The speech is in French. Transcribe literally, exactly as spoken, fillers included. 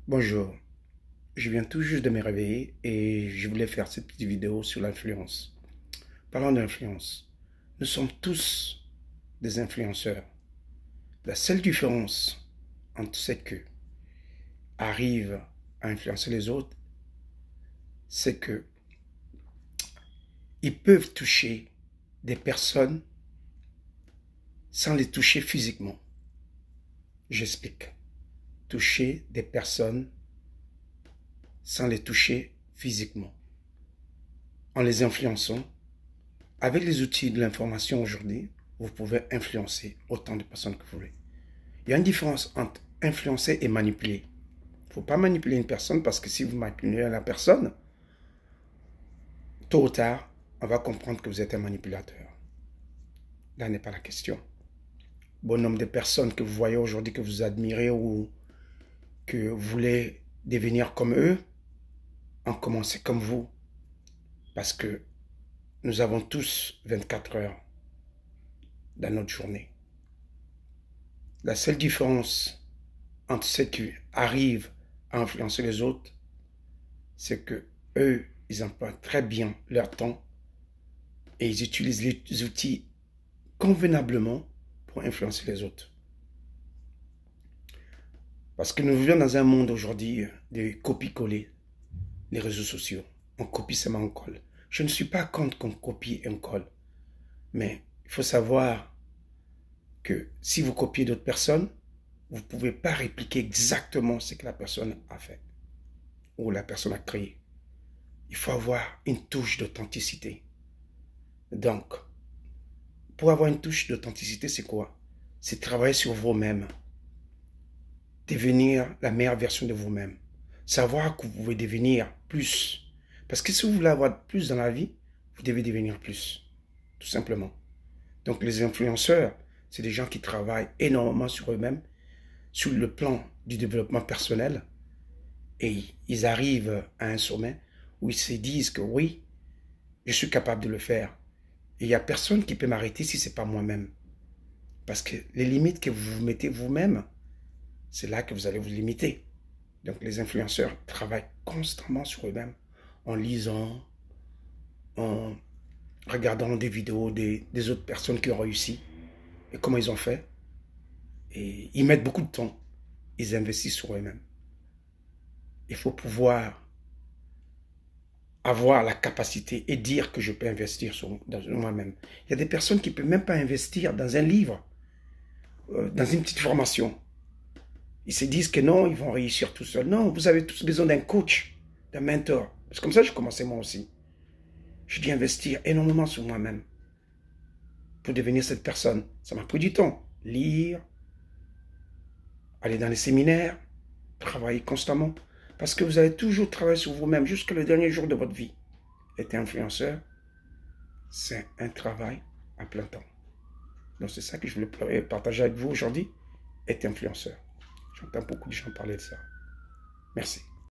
Bonjour, je viens tout juste de me réveiller et je voulais faire cette petite vidéo sur l'influence. Parlons d'influence. Nous sommes tous des influenceurs. La seule différence entre ceux qui arrivent à influencer les autres, c'est que ils peuvent toucher des personnes sans les toucher physiquement. J'explique. Toucher des personnes sans les toucher physiquement. En les influençant, avec les outils de l'information aujourd'hui, vous pouvez influencer autant de personnes que vous voulez. Il y a une différence entre influencer et manipuler. Il ne faut pas manipuler une personne parce que si vous manipulez la personne, tôt ou tard, on va comprendre que vous êtes un manipulateur. Là n'est pas la question. Bon nombre de personnes que vous voyez aujourd'hui, que vous admirez ou que vous voulez devenir comme eux, ont commencé comme vous. Parce que nous avons tous vingt-quatre heures dans notre journée. La seule différence entre ceux qui arrivent à influencer les autres, c'est que eux, ils emploient très bien leur temps et ils utilisent les outils convenablement pour influencer les autres. Parce que nous vivons dans un monde aujourd'hui de copie-coller, les réseaux sociaux. On copie seulement, on colle. Je ne suis pas contre qu'on copie et on colle. Mais il faut savoir que si vous copiez d'autres personnes, vous ne pouvez pas répliquer exactement ce que la personne a fait ou la personne a créé. Il faut avoir une touche d'authenticité. Donc, pour avoir une touche d'authenticité, c'est quoi? C'est travailler sur vous-même. Devenir la meilleure version de vous-même. Savoir que vous pouvez devenir plus. Parce que si vous voulez avoir plus dans la vie, vous devez devenir plus. Tout simplement. Donc les influenceurs, c'est des gens qui travaillent énormément sur eux-mêmes, sur le plan du développement personnel. Et ils arrivent à un sommet où ils se disent que oui, je suis capable de le faire. Et il n'y a personne qui peut m'arrêter si ce n'est pas moi-même. Parce que les limites que vous vous mettez vous-même, c'est là que vous allez vous limiter. Donc les influenceurs travaillent constamment sur eux-mêmes, en lisant, en regardant des vidéos des, des autres personnes qui ont réussi, et comment ils ont fait. Et ils mettent beaucoup de temps, ils investissent sur eux-mêmes. Il faut pouvoir avoir la capacité et dire que je peux investir sur, dans moi-même. Il y a des personnes qui ne peuvent même pas investir dans un livre, euh, dans une petite formation. Ils se disent que non, ils vont réussir tout seuls. Non, vous avez tous besoin d'un coach, d'un mentor. C'est comme ça que je commençais moi aussi. J'ai dû investir énormément sur moi-même pour devenir cette personne. Ça m'a pris du temps. Lire, aller dans les séminaires, travailler constamment. Parce que vous allez toujours travailler sur vous-même jusqu'à le dernier jour de votre vie. Être influenceur, c'est un travail à plein temps. Donc c'est ça que je voulais partager avec vous aujourd'hui. Être influenceur. J'entends beaucoup de gens parler de ça. Merci.